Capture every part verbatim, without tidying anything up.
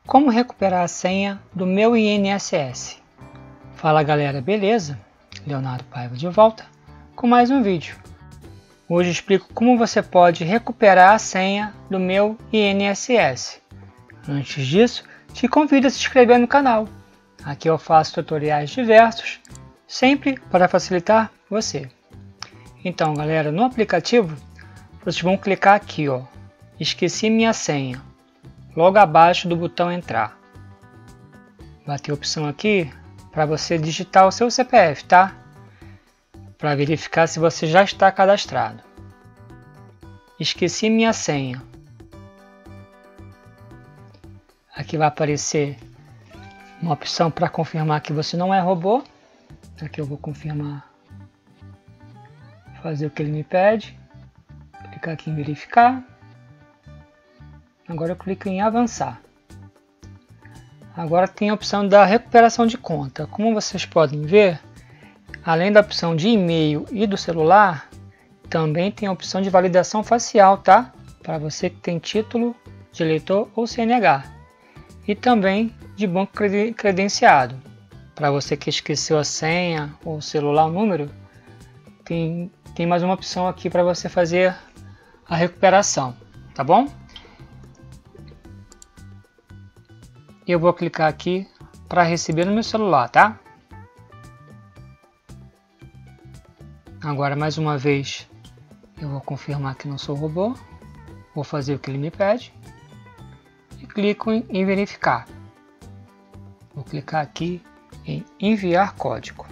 Como recuperar a senha do meu I N S S? Fala galera, beleza? Leonardo Paiva de volta com mais um vídeo. Hoje eu explico como você pode recuperar a senha do meu I N S S. Antes disso, te convido a se inscrever no canal. Aqui eu faço tutoriais diversos, sempre para facilitar você. Então galera, no aplicativo, vocês vão clicar aqui, ó, esqueci minha senha. Logo abaixo do botão entrar. Vai ter a opção aqui para você digitar o seu C P F, tá? Para verificar se você já está cadastrado. Esqueci minha senha. Aqui vai aparecer uma opção para confirmar que você não é robô. Aqui eu vou confirmar, fazer o que ele me pede. Clicar aqui em verificar. Agora eu clico em avançar. Agora tem a opção da recuperação de conta. Como vocês podem ver, além da opção de e-mail e do celular, também tem a opção de validação facial, tá? Para você que tem título de eleitor ou C N H. E também de banco credenciado. Para você que esqueceu a senha ou o celular, o número, tem, tem mais uma opção aqui para você fazer a recuperação, tá bom? Eu vou clicar aqui para receber no meu celular, tá? Agora mais uma vez eu vou confirmar que não sou robô, vou fazer o que ele me pede e clico em, em verificar. Vou clicar aqui em enviar código.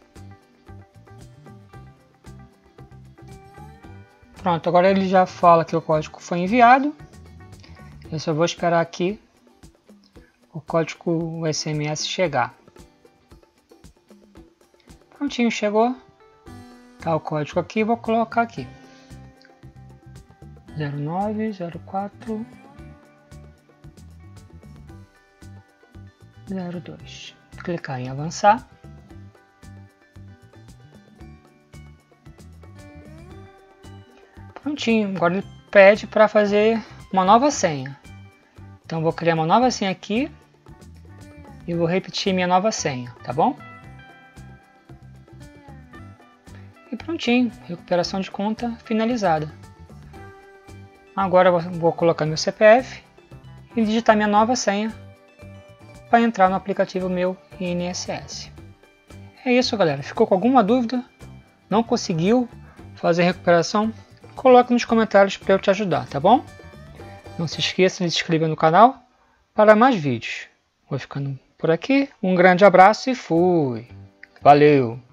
Pronto, agora ele já fala que o código foi enviado. Eu só vou esperar aqui o código o S M S chegar. Prontinho, chegou. Tá o código aqui, vou colocar aqui. zero nove zero quatro zero dois. Clicar em avançar. Prontinho, agora ele pede para fazer uma nova senha. Então vou criar uma nova senha aqui. E vou repetir minha nova senha, tá bom? E prontinho, recuperação de conta finalizada. Agora eu vou colocar meu C P F e digitar minha nova senha para entrar no aplicativo meu I N S S. É isso galera, ficou com alguma dúvida? Não conseguiu fazer a recuperação? Coloque nos comentários para eu te ajudar, tá bom? Não se esqueça de se inscrever no canal para mais vídeos. Vou ficando por aqui, um grande abraço e fui! Valeu!